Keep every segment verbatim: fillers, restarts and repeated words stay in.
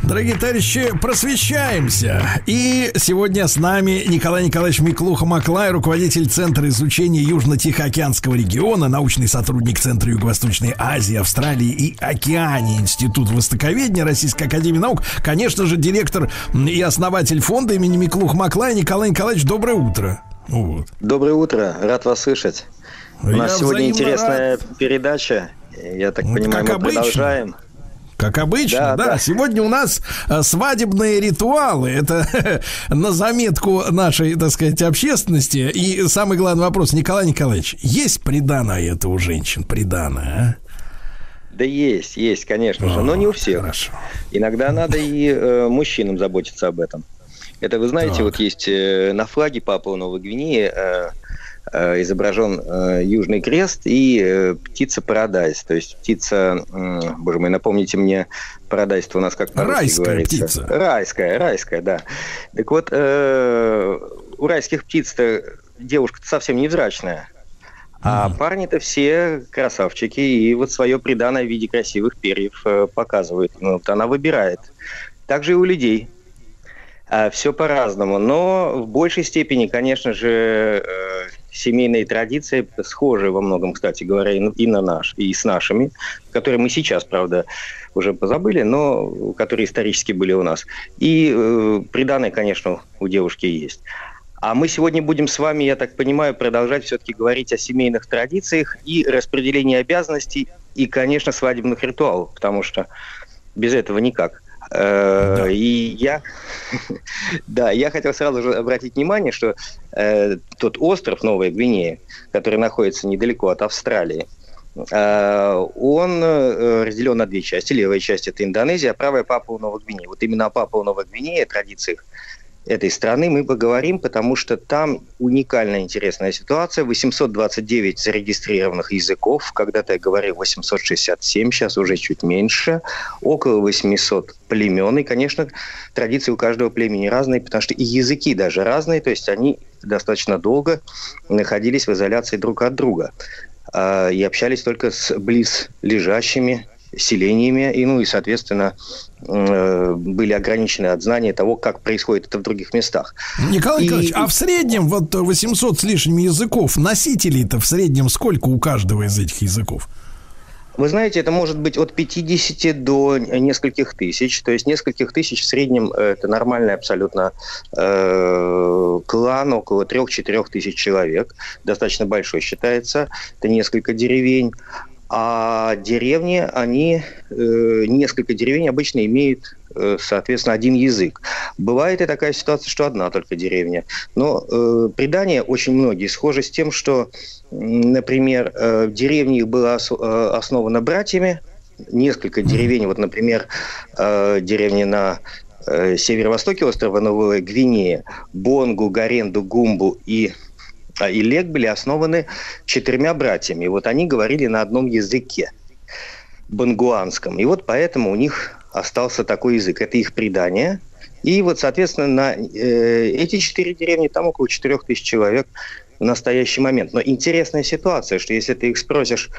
Дорогие товарищи, просвещаемся. И сегодня с нами Николай Николаевич Миклуха-Маклай, руководитель Центра изучения Южно-Тихоокеанского региона, научный сотрудник Центра Юго-Восточной Азии, Австралии и Океании, Институт востоковедения Российской академии наук. Конечно же, директор и основатель фонда имени Миклуха-Маклая. Николай Николаевич, доброе утро. Вот. Доброе утро, рад вас слышать. У нас Я сегодня интересная рад. передача. Я так вот понимаю, мы обычно. продолжаем. Как обычно, да, да. да. Сегодня у нас свадебные ритуалы. Это на заметку нашей, так сказать, общественности. И самый главный вопрос, Николай Николаевич, есть приданое это у женщин? Приданое, а? Да есть, есть, конечно О, же, но не у всех. Хорошо. Иногда надо и э, мужчинам заботиться об этом. Это, вы знаете, так. вот есть э, на флаге Папуа Новой Гвинеи э, э, изображен э, Южный Крест и э, птица Парадайз. То есть птица, э, боже мой, напомните мне, Парадайз-то у нас как по-русски говорится. Райская птица. Райская, райская, да. Так вот, э, у райских птиц-то девушка-то совсем невзрачная. А mm-hmm. парни-то все красавчики, и вот свое приданое в виде красивых перьев э, показывают. Ну, вот она выбирает. Так же и у людей. А, все по-разному. Но в большей степени, конечно же, э, семейные традиции схожи во многом, кстати говоря, и, и на наш, и с нашими, которые мы сейчас, правда, уже позабыли, но которые исторически были у нас. И э, приданое, конечно, у девушки есть. А мы сегодня будем с вами, я так понимаю, продолжать все-таки говорить о семейных традициях и распределении обязанностей, и, конечно, свадебных ритуалов, потому что без этого никак. Да. И я, да, я хотел сразу же обратить внимание, что э, тот остров Новая Гвинея, который находится недалеко от Австралии, э, он э, разделен на две части. Левая часть – это Индонезия, а правая – Папуа Новая Гвинея. Вот именно о Папуа Новой Гвинее, о традициях этой страны мы поговорим, потому что там уникальная интересная ситуация. восемьсот двадцать девять зарегистрированных языков. Когда-то я говорил восемьсот шестьдесят семь, сейчас уже чуть меньше. Около восемьсот племен. И, конечно, традиции у каждого племени разные, потому что и языки даже разные. То есть они достаточно долго находились в изоляции друг от друга. И общались только с близлежащими селениями, и, ну и, соответственно, были ограничены от знания того, как происходит это в других местах. Николай и... Николаевич, а в среднем вот восемьсот с лишним языков, носителей-то в среднем сколько у каждого из этих языков? Вы знаете, это может быть от пятидесяти до нескольких тысяч. То есть нескольких тысяч в среднем это нормальный абсолютно э, клан, около трех-четырех тысяч человек. Достаточно большой считается. Это несколько деревень. А деревни, они, э, несколько деревень обычно имеют, э, соответственно, один язык. Бывает и такая ситуация, что одна только деревня. Но э, предания очень многие схожи с тем, что, например, э, в деревне их было ос- э, основано братьями. Несколько деревень, вот, например, э, деревни на э, северо-востоке острова Новая Гвинея, Бонгу, Гаренду, Гумбу и... и Лек были основаны четырьмя братьями. Вот они говорили на одном языке, бонгуанском. И вот поэтому у них остался такой язык. Это их предание. И вот, соответственно, на э, эти четыре деревни, там около четырех тысяч человек в настоящий момент. Но интересная ситуация, что если ты их спросишь,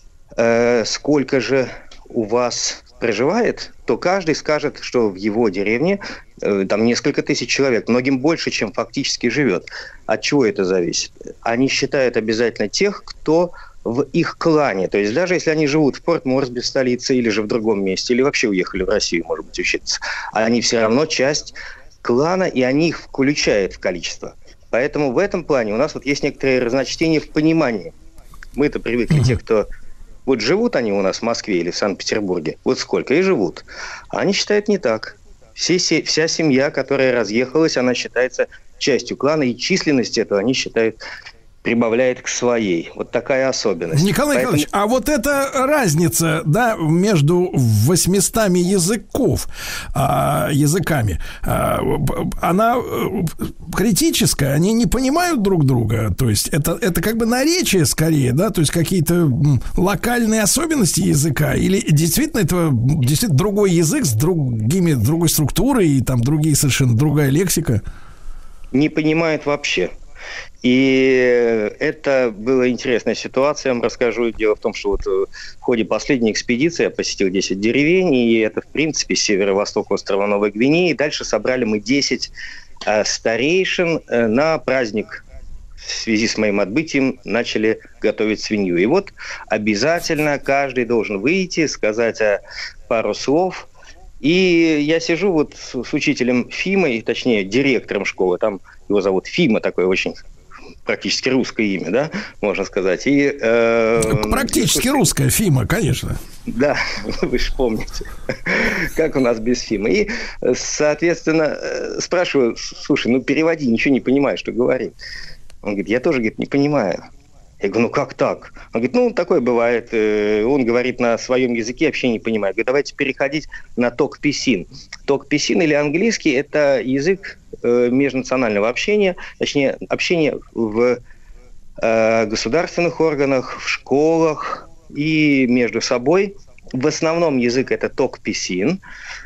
э, сколько же у вас проживает, то каждый скажет, что в его деревне э, там несколько тысяч человек, многим больше, чем фактически живет. От чего это зависит? Они считают обязательно тех, кто в их клане. То есть даже если они живут в Порт-Морсби, в столице, или же в другом месте, или вообще уехали в Россию, может быть, учиться, они все равно часть клана, и они их включают в количество. Поэтому в этом плане у нас вот есть некоторые разночтения в понимании. Мы-то привыкли, те, кто... Вот живут они у нас в Москве или в Санкт-Петербурге, вот сколько, и живут. А они считают не так. Все, вся семья, которая разъехалась, она считается частью клана, и численность эту они считают прибавляет к своей. Вот такая особенность. Николай Поэтому... Николаевич, а вот эта разница, да, между восьмистами языков, а, языками, а, она критическая, они не понимают друг друга, то есть это, это как бы наречие скорее, да, то есть какие-то локальные особенности языка, или действительно это действительно другой язык с другими, другой структурой, и там другие совершенно другая лексика? Не понимают вообще. И это была интересная ситуация, я вам расскажу. Дело в том, что вот в ходе последней экспедиции я посетил десять деревень, и это, в принципе, северо-восток острова Новой Гвинеи. Дальше собрали мы десять э, старейшин э, на праздник. В связи с моим отбытием начали готовить свинью. И вот обязательно каждый должен выйти, сказать э, пару слов. И я сижу вот с, с учителем Фимой, точнее, директором школы, там его зовут Фима, такой очень... практически русское имя, да, можно сказать. И, э, практически русское, Фима, конечно. Да, вы же помните, как у нас без Фима. И, соответственно, спрашиваю, слушай, ну переводи, ничего не понимаю, что говорит. Он говорит, я тоже, говорит, не понимаю. Я говорю, ну как так? Он говорит, ну такое бывает. Он говорит на своем языке, вообще не понимает. Говорит, давайте переходить на токписин. Токписин или английский – это язык межнационального общения, точнее, общения в э, государственных органах, в школах и между собой. В основном язык это токписин,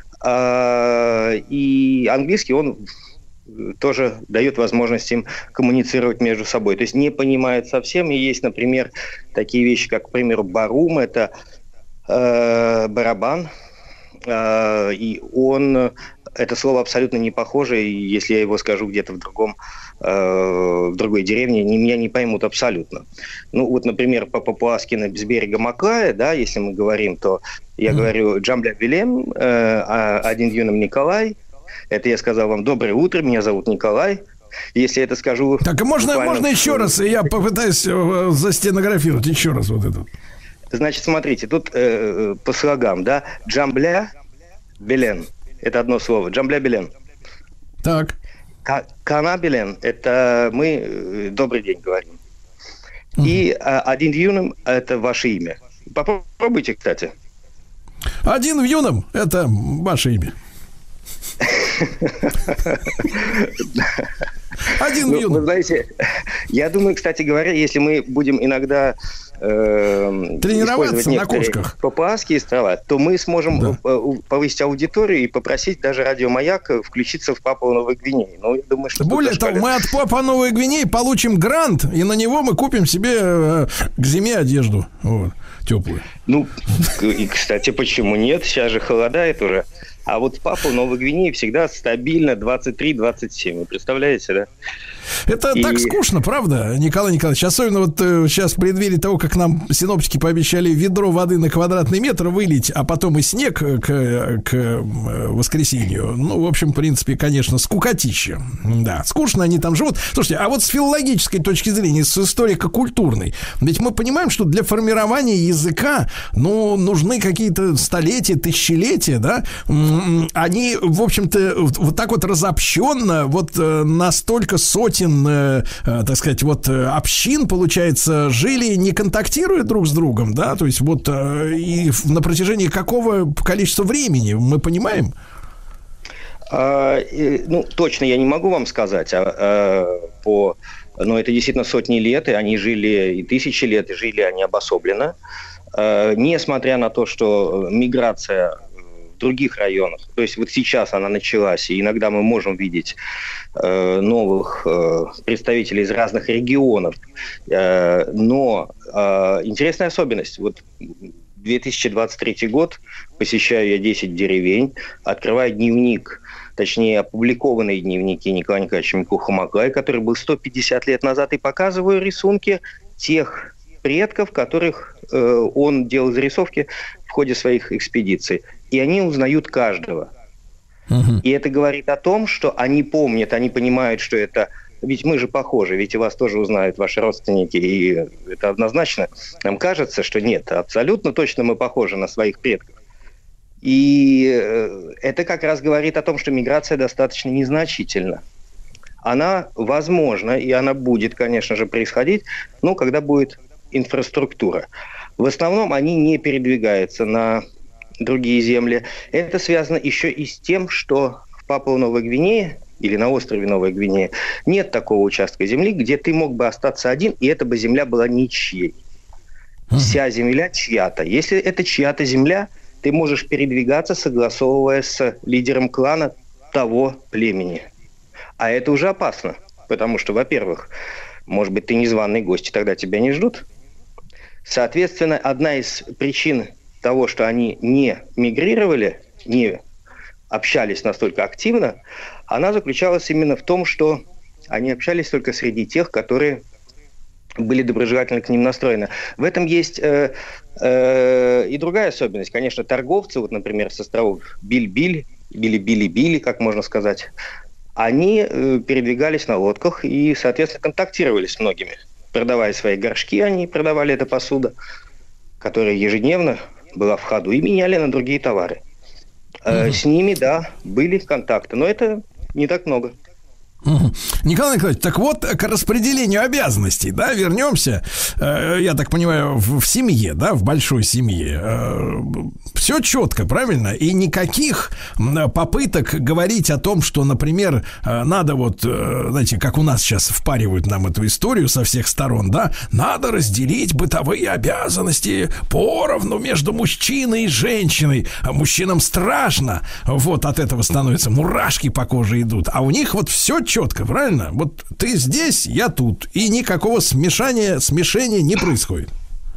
э, и английский он тоже дает возможность им коммуницировать между собой. То есть не понимают совсем. И есть, например, такие вещи, как, к примеру, барум, это э, барабан, э, и он... Это слово абсолютно не похоже, и если я его скажу где-то в другом, э, в другой деревне, они меня не поймут абсолютно. Ну, вот, например, по-папуаски с берега Макая, да, если мы говорим, то я mm. говорю «Джамбля Вилем», э, «Один юном Николай». Это я сказал вам «Доброе утро, меня зовут Николай». Если я это скажу... Так, можно, буквально... можно еще раз, я попытаюсь застенографировать еще раз вот это. Значит, смотрите, тут э, по слогам, да, «Джамбля Вилем». Это одно слово. Джамбля Белен. Так. Кана Белен. Это мы добрый день говорим. Uh-huh. И а, один в юном – это ваше имя. Попробуйте, кстати. Один в юном – это ваше имя. Один в юном. Вы знаете, я думаю, кстати говоря, если мы будем иногда э, тренироваться на кошках, папуасские слова, то мы сможем да. повысить аудиторию и попросить даже радио «Маяк» включиться в Папуа Новой Гвинеи. Ну, я думаю, что более того, мы от Папуа Новой Гвинеи получим грант, и на него мы купим себе э, к зиме одежду вот, теплую. Ну, и, кстати, почему нет? Сейчас же холодает уже. А вот в Папуа Новой Гвинеи всегда стабильно двадцать три - двадцать семь. Вы представляете, да? Это и... так скучно, правда, Николай Николаевич? Особенно вот э, сейчас в преддверии того, как нам синоптики пообещали ведро воды на квадратный метр вылить, а потом и снег к, к воскресенью. Ну, в общем, в принципе, конечно, скукотища. Да, скучно они там живут. Слушайте, а вот с филологической точки зрения, с историко-культурной, ведь мы понимаем, что для формирования языка, ну, нужны какие-то столетия, тысячелетия, да? Они, в общем-то, вот так вот разобщенно, вот настолько сотен, э, э, так сказать, вот общин, получается, жили, не контактируя друг с другом, да, то есть вот э, и на протяжении какого количества времени, мы понимаем? А, и, ну, точно я не могу вам сказать, а, а, по, но это действительно сотни лет, и они жили и тысячи лет, и жили они обособленно, а, несмотря на то, что миграция в других районах, то есть вот сейчас она началась, и иногда мы можем видеть э, новых э, представителей из разных регионов, э, но э, интересная особенность, вот две тысячи двадцать третий год, посещаю я десять деревень, открываю дневник, точнее опубликованные дневники Николая Николаевича Микухамакая, который был сто пятьдесят лет назад, и показываю рисунки тех предков, которых э, он делал зарисовки в ходе своих экспедиций. И они узнают каждого. Uh-huh. И это говорит о том, что они помнят, они понимают, что это... Ведь мы же похожи, ведь и вас тоже узнают ваши родственники, и это однозначно. Нам кажется, что нет, абсолютно точно мы похожи на своих предков. И это как раз говорит о том, что миграция достаточно незначительна. Она возможна, и она будет, конечно же, происходить, но когда будет инфраструктура. В основном они не передвигаются на другие земли. Это связано еще и с тем, что в Папуа-Новой Гвинее или на острове Новой Гвинеи нет такого участка земли, где ты мог бы остаться один, и эта бы земля была ничьей. Вся земля чья-то. Если это чья-то земля, ты можешь передвигаться, согласовывая с лидером клана того племени. А это уже опасно. потому что, во-первых, может быть, ты незваный гость, и тогда тебя не ждут. Соответственно, одна из причин того, что они не мигрировали, не общались настолько активно, она заключалась именно в том, что они общались только среди тех, которые были доброжелательно к ним настроены. В этом есть э, э, и другая особенность. Конечно, торговцы, вот, например, с островов Биль-Биль, Били-Били-Били, как можно сказать, они э, передвигались на лодках и, соответственно, контактировали с многими. Продавая свои горшки, они продавали эту посуду, которая ежедневно была в ходу, и меняли на другие товары. Э, mm-hmm. С ними, да, были контакты, но это не так много. Угу. Николай Николаевич, так вот, к распределению обязанностей, да, вернемся, э, я так понимаю, в, в семье, да, в большой семье, э, все четко, правильно? И никаких попыток говорить о том, что, например, э, надо вот, э, знаете, как у нас сейчас впаривают нам эту историю со всех сторон, да, надо разделить бытовые обязанности поровну между мужчиной и женщиной. А мужчинам страшно, вот от этого становятся мурашки по коже идут, а у них вот все четко, правильно? Вот ты здесь, я тут, и никакого смешания, смешения не происходит.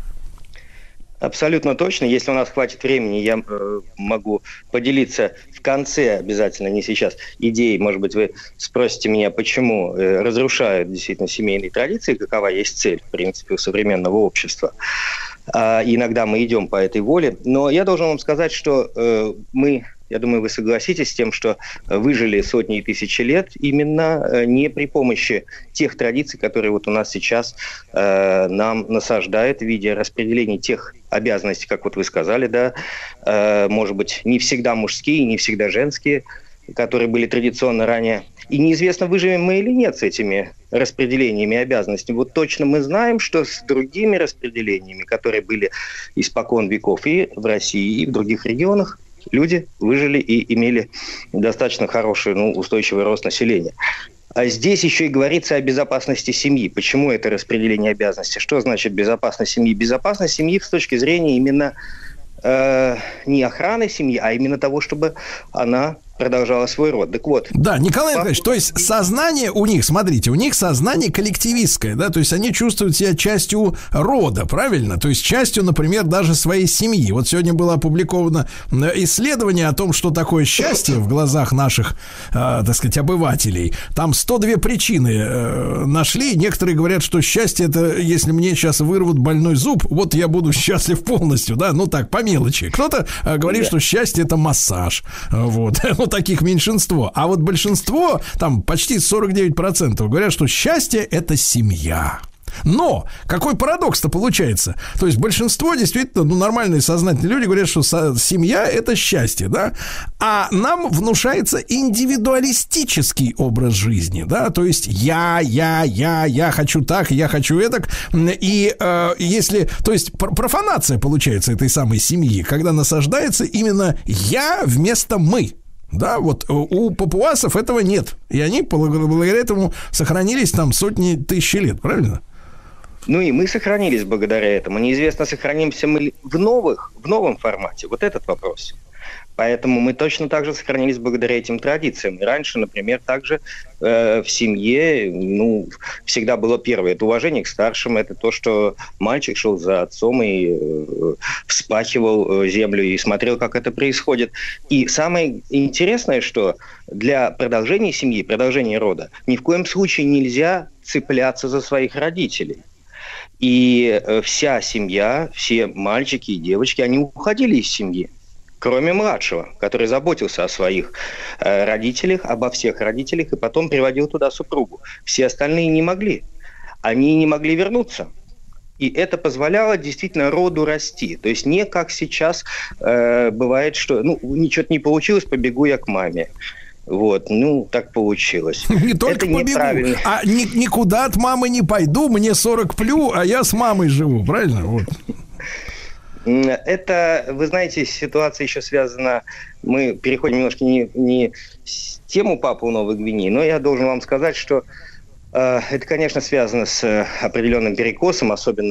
Абсолютно точно. Если у нас хватит времени, я э, могу поделиться в конце, обязательно, не сейчас, идеей. Может быть, вы спросите меня, почему э, разрушают действительно семейные традиции, какова есть цель, в принципе, у современного общества. А, иногда мы идем по этой воле. Но я должен вам сказать, что э, мы... Я думаю, вы согласитесь с тем, что выжили сотни и тысячи лет именно не при помощи тех традиций, которые вот у нас сейчас э, нам насаждают в виде распределения тех обязанностей, как вот вы сказали, да, э, может быть, не всегда мужские, не всегда женские, которые были традиционно ранее. И неизвестно, выживем мы или нет с этими распределениями обязанностей. Вот точно мы знаем, что с другими распределениями, которые были испокон веков и в России, и в других регионах, люди выжили и имели достаточно хороший, ну, устойчивый рост населения. А здесь еще и говорится о безопасности семьи. Почему это распределение обязанностей? Что значит безопасность семьи? Безопасность семьи с точки зрения именно э, не охраны семьи, а именно того, чтобы она продолжала свой род. Так вот. Да, Николай Николаевич, то есть сознание у них, смотрите, у них сознание коллективистское, да, то есть они чувствуют себя частью рода, правильно? То есть частью, например, даже своей семьи. Вот сегодня было опубликовано исследование о том, что такое счастье в глазах наших, э, так сказать, обывателей. Там сто две причины э, нашли. Некоторые говорят, что счастье — это если мне сейчас вырвут больной зуб, вот я буду счастлив полностью, да, ну так, по мелочи. Кто-то э, говорит, что счастье — это массаж, вот. Таких меньшинство. А вот большинство, там почти сорок девять процентов говорят, что счастье — это семья. Но какой парадокс-то получается? То есть большинство действительно, ну, нормальные сознательные люди говорят, что со- семья — это счастье, да? А нам внушается индивидуалистический образ жизни, да? То есть я, я, я, я хочу так, я хочу этак. И э, если, то есть профанация получается этой самой семьи, когда насаждается именно я вместо мы. Да, вот у папуасов этого нет. И они благодаря этому сохранились там сотни тысяч лет, правильно? Ну и мы сохранились благодаря этому. Неизвестно, сохранимся мы в новых, в новом формате. Вот этот вопрос. Поэтому мы точно так же сохранились благодаря этим традициям. И раньше, например, также э, в семье, ну, всегда было первое. Это уважение к старшим, это то, что мальчик шел за отцом и э, вспахивал землю и смотрел, как это происходит. И самое интересное, что для продолжения семьи, продолжения рода, ни в коем случае нельзя цепляться за своих родителей. И э, вся семья, все мальчики и девочки, они уходили из семьи. Кроме младшего, который заботился о своих э, родителях, обо всех родителях, и потом приводил туда супругу. Все остальные не могли. Они не могли вернуться. И это позволяло действительно роду расти. То есть не как сейчас э, бывает, что ну, ничего не получилось, побегу я к маме. Вот, ну, так получилось. Не только побегу, а ни, никуда от мамы не пойду, мне сорок плю, а я с мамой живу, правильно? Вот. Это, вы знаете, ситуация еще связана, мы переходим немножко не, не с тему Папуа Новой Гвинеи, но я должен вам сказать, что э, это, конечно, связано с определенным перекосом, особенно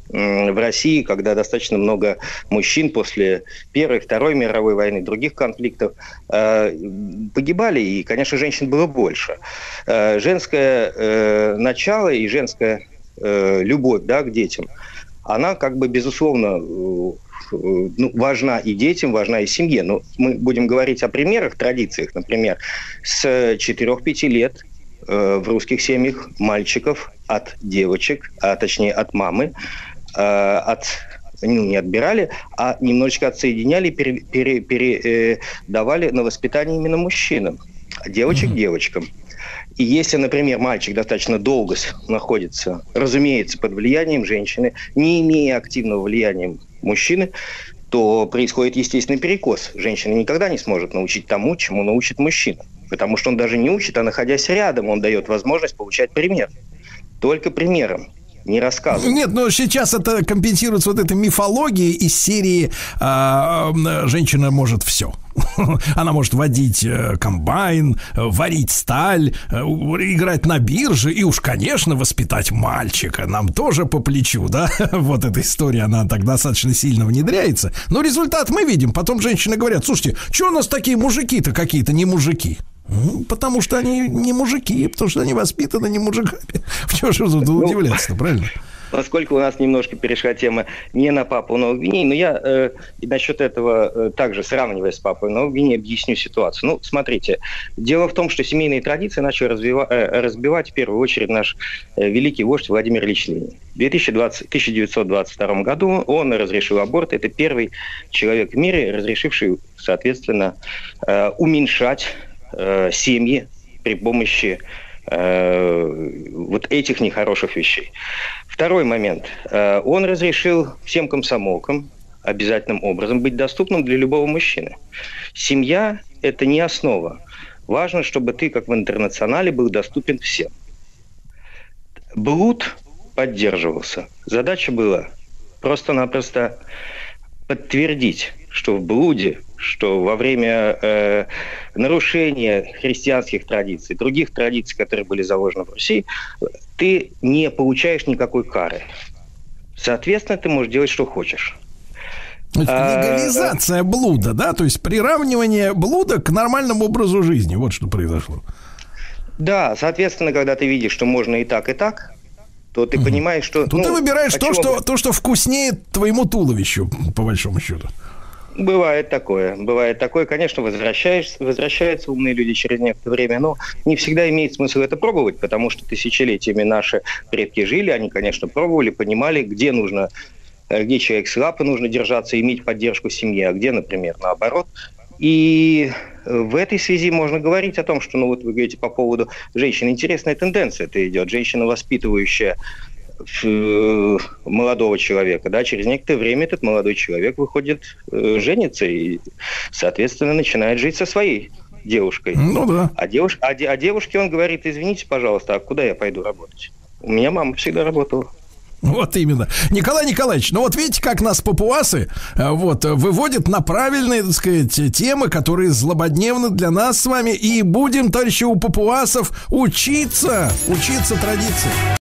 в России, когда достаточно много мужчин после Первой, Второй мировой войны, других конфликтов погибали, и, конечно, женщин было больше. Женское начало и женская любовь, да, к детям, она как бы, безусловно, ну, важна и детям, важна и семье. Но мы будем говорить о примерах, традициях. Например, с четырёх-пяти лет в русских семьях мальчиков от девочек, а точнее от мамы, от, ну, не отбирали, а немножечко отсоединяли, пере, пере, передавали на воспитание именно мужчинам, а девочек mm-hmm. девочкам. И если, например, мальчик достаточно долго находится, разумеется, под влиянием женщины, не имея активного влияния мужчины, то происходит естественный перекос. Женщина никогда не сможет научить тому, чему научит мужчина. Потому что он даже не учит, а находясь рядом, он дает возможность получать пример. Только примером, не рассказом. Нет, но сейчас это компенсируется вот этой мифологией из серии а, «Женщина может все». Она может водить комбайн, варить сталь, играть на бирже и уж, конечно, воспитать мальчика. Нам тоже по плечу, да? Вот эта история, она так достаточно сильно внедряется. Но результат мы видим. Потом женщины говорят: слушайте, что у нас такие мужики-то какие-то не мужики? Потому что они не мужики, потому что они воспитаны не мужиками. В чем же тут удивляться-то, правильно? Поскольку у нас немножко перешла тема не на Папуа Новую Гвинею, но я э, и насчет этого, э, также сравнивая с Папуа Новой Гвинеей, объясню ситуацию. Ну, смотрите, дело в том, что семейные традиции начали развива- э, разбивать в первую очередь наш э, великий вождь Владимир Ильич Ленин. В тысяча девятьсот двадцать втором году он разрешил аборт. Это первый человек в мире, разрешивший, соответственно, э, уменьшать э, семьи при помощи вот этих нехороших вещей. Второй момент. Он разрешил всем комсомолкам обязательным образом быть доступным для любого мужчины. Семья – это не основа. Важно, чтобы ты, как в интернационале, был доступен всем. Блуд поддерживался. Задача была просто-напросто подтвердить, что в блуде, что во время э, нарушения христианских традиций, других традиций, которые были заложены в Руси, ты не получаешь никакой кары. Соответственно, ты можешь делать, что хочешь. Легализация блуда, да? То есть приравнивание блуда к нормальному образу жизни. Вот что произошло. Да, соответственно, когда ты видишь, что можно и так, и так, то ты угу. понимаешь, что... То ну, ты выбираешь то что, то, что вкуснее твоему туловищу, по большому счету. Бывает такое. Бывает такое. Конечно, возвращаешься, возвращаются умные люди через некоторое время, но не всегда имеет смысл это пробовать, потому что тысячелетиями наши предки жили, они, конечно, пробовали, понимали, где нужно, где человек слаб, и нужно держаться, иметь поддержку семьи, а где, например, наоборот. И в этой связи можно говорить о том, что, ну вот вы говорите по поводу женщин, интересная тенденция это идет. Женщина, воспитывающая молодого человека, да, через некоторое время этот молодой человек выходит, э, женится и, соответственно, начинает жить со своей девушкой. Ну да. А, девуш... а, де... а девушке он говорит: извините, пожалуйста, а куда я пойду работать? У меня мама всегда работала. Вот именно. Николай Николаевич, ну вот видите, как нас папуасы вот, выводят на правильные, так сказать, темы, которые злободневны для нас с вами. И будем, товарищи, у папуасов учиться, учиться традиции.